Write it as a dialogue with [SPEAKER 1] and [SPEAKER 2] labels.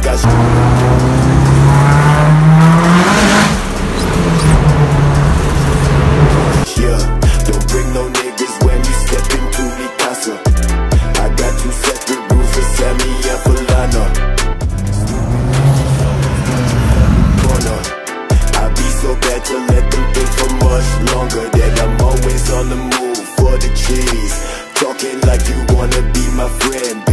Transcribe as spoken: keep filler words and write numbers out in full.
[SPEAKER 1] got yeah, don't bring no niggas when you step into the casa. I got two separate rules for Sammy and Falana. Corner, I be so bad to let them think for much longer. That I'm always on the move for the cheese, talking like you wanna be my friend.